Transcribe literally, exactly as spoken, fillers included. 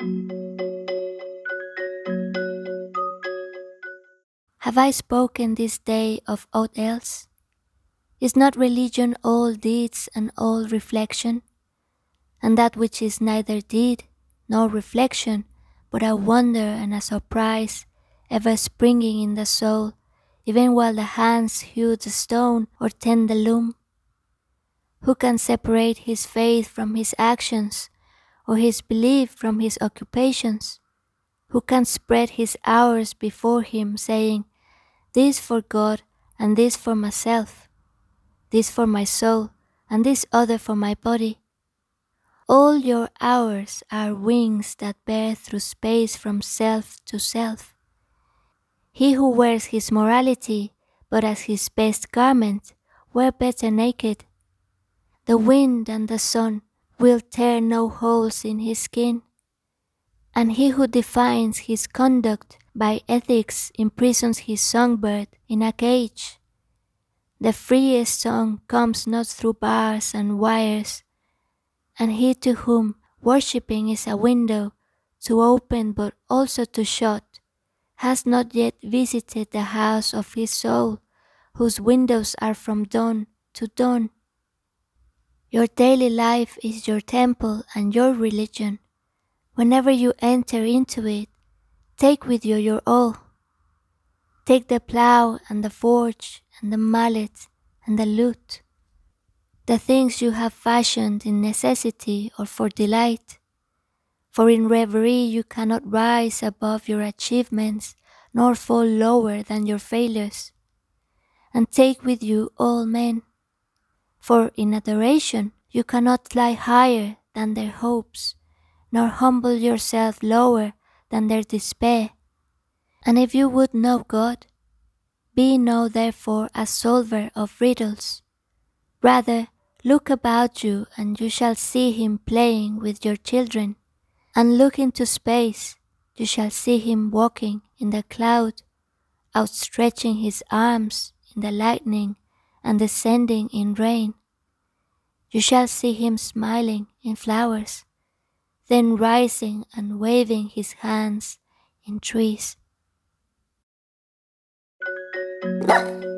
Have I spoken this day of aught else? Is not religion all deeds and all reflection? And that which is neither deed nor reflection, but a wonder and a surprise, ever springing in the soul, even while the hands hew the stone or tend the loom? Who can separate his faith from his actions, or his belief from his occupations? Who can spread his hours before him, saying, this for God, and this for myself, this for my soul, and this other for my body? All your hours are wings that bear through space from self to self. He who wears his morality, but as his best garment, were better naked. The wind and the sun will tear no holes in his skin, and he who defines his conduct by ethics imprisons his songbird in a cage. The freest song comes not through bars and wires, and he to whom worshipping is a window to open but also to shut, has not yet visited the house of his soul, whose windows are from dawn to dawn. Your daily life is your temple and your religion. Whenever you enter into it, take with you your all. Take the plough and the forge and the mallet and the lute, the things you have fashioned in necessity or for delight. For in reverie you cannot rise above your achievements, nor fall lower than your failures. And take with you all men. For in adoration you cannot fly higher than their hopes, nor humble yourself lower than their despair. And if you would know God, be no therefore a solver of riddles. Rather, look about you and you shall see him playing with your children. And look into space, you shall see him walking in the cloud, outstretching his arms in the lightning and descending in rain. You shall see him smiling in flowers, then rising and waving his hands in trees.